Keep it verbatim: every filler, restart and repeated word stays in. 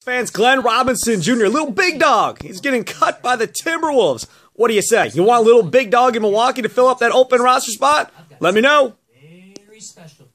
fans, Glenn Robinson Junior, Little Big Dog. He's getting cut by the Timberwolves. What do you say? You want a Little Big Dog in Milwaukee to fill up that open roster spot? Let me know. Very special.